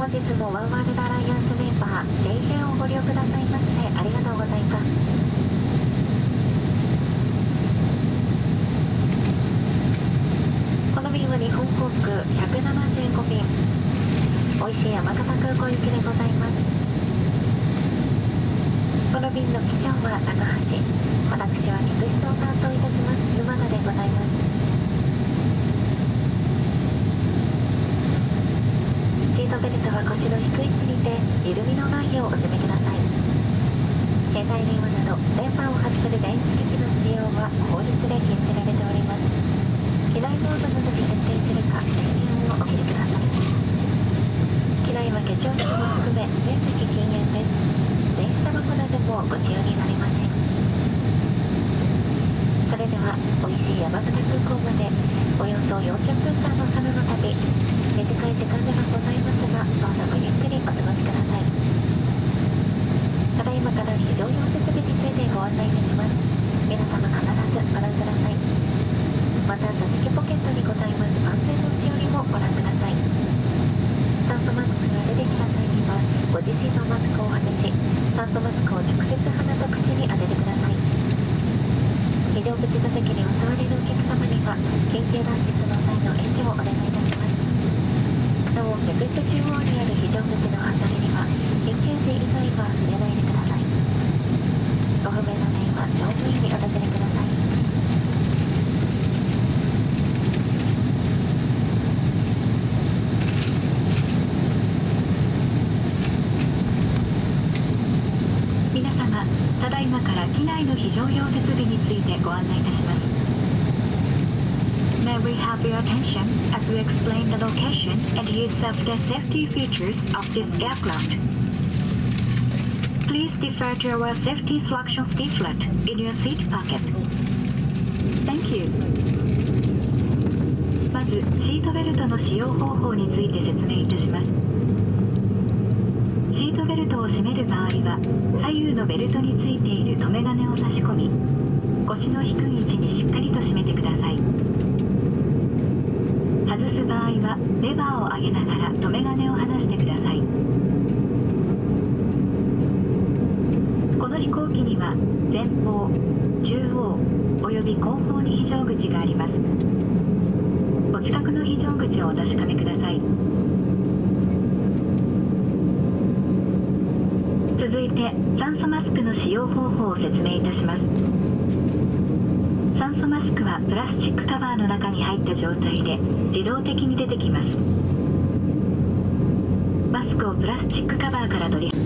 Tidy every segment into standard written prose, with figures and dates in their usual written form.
本日もワンワールドアライアンスメンバー JJ をご利用くださいましてありがとうございます。この便は日本航空175便、美味しい山形空港行きでございます。この便の機長は高橋、私は客室を担当いたします沼田でございます。シートベルトは腰の低い位置にて緩みのないようお締めください。携帯電話など電波を発する電子機器の使用は法律で禁じられております。機内モードの時設定するか電源をお切りください。機内は化粧品も含め全席禁煙です。電子タバコなどもご使用になれません。それでは美味しい山形空港までおよそ40分間の空の旅、短い時間ではございますがどうぞごゆっくりお過ごしください。ただいまから非常用設備についてご案内いたします。皆様必ずご覧ください。また座席ポケットにございます安全のしおりもご覧ください。酸素マスクが出てきた際にはご自身のマスクを外し、酸素マスクを直接鼻と口に当ててください。非常口座席にお座りのお客様には緊急脱出の際の援助をお願いいたします。なお客室中央にある非常口のハンドルには緊急時以外は触れないでください。ご不明の点は乗務員にお尋ねください。皆様、ただいまから機内の非常用設備についてご案内いたします。May we have your attention as we explain the location and use of the safety features of this aircraft. Please defer to our safety instructions leaflet in your seat pocket. Thank you. まず、シートベルトの使用方法について説明いたします。シートベルトを締める場合は、左右のベルトについている留め金を差し込み、腰の低い位置にしっかりと締めてください。外す場合はレバーを上げながら留め金を離してください。この飛行機には前方、中央および後方に非常口があります。お近くの非常口をお確かめください。続いて酸素マスクの使用方法を説明いたします。酸素マスクはプラスチックカバーの中に入った状態で自動的に出てきます。マスクをプラスチックカバーから取り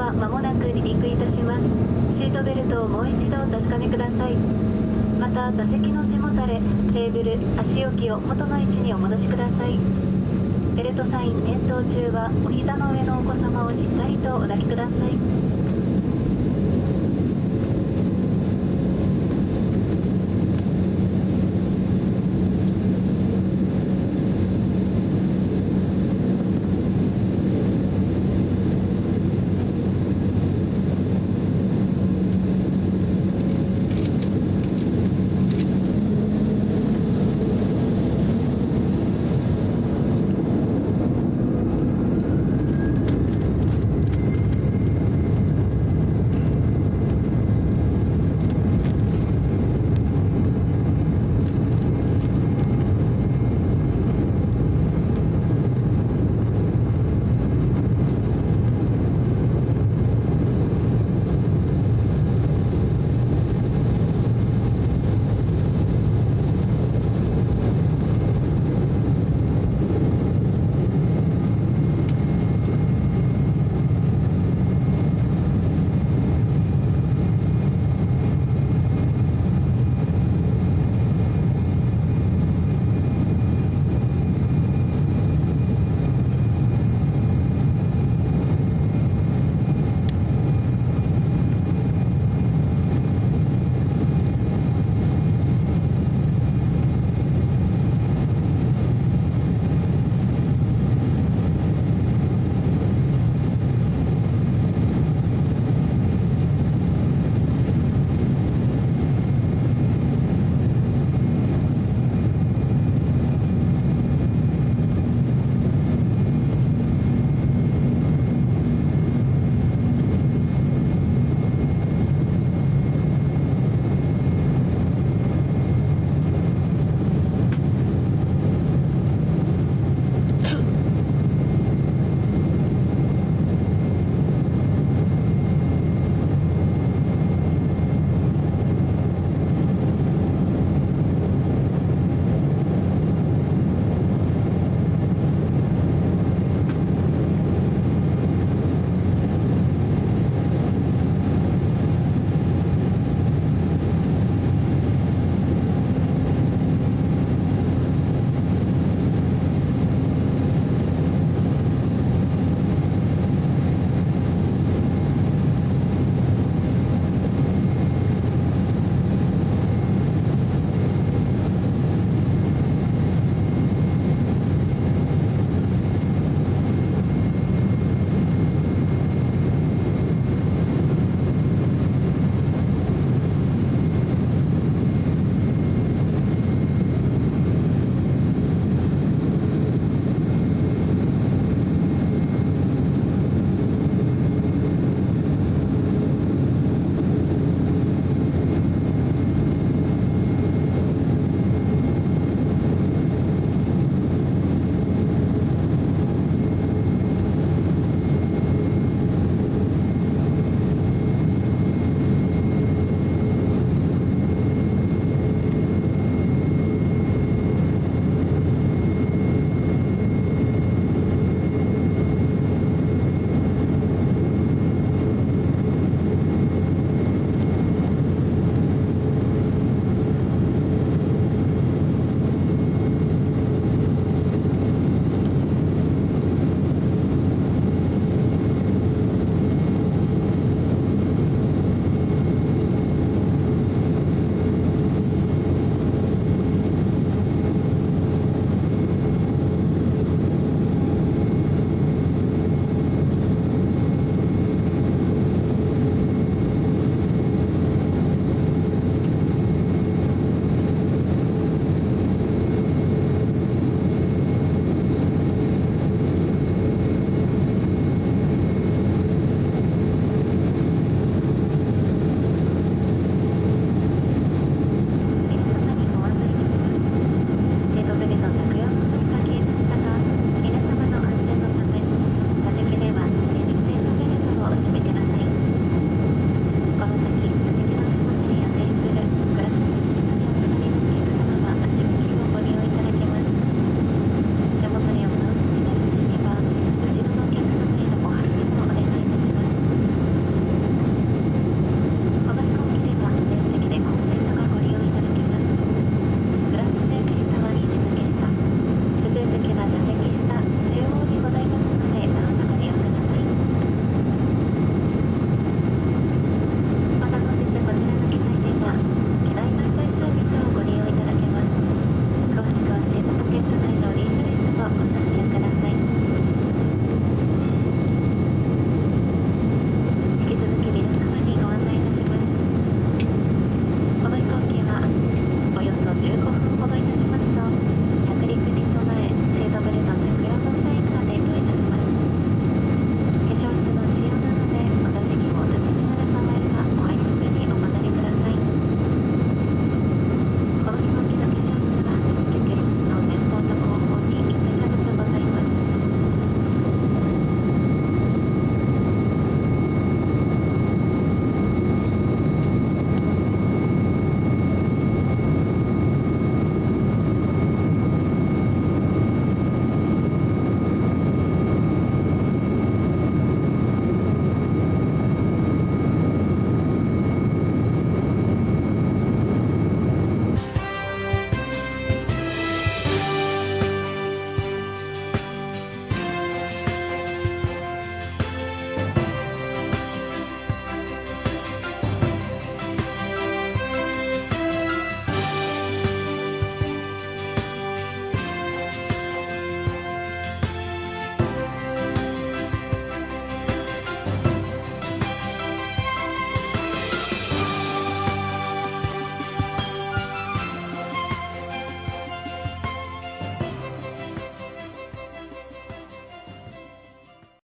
は間もなく離陸いたします。シートベルトをもう一度お確かめください。また座席の背もたれ、テーブル、足置きを元の位置にお戻しください。ベルトサイン点灯中はお膝の上のお子様をしっかりとお抱きください。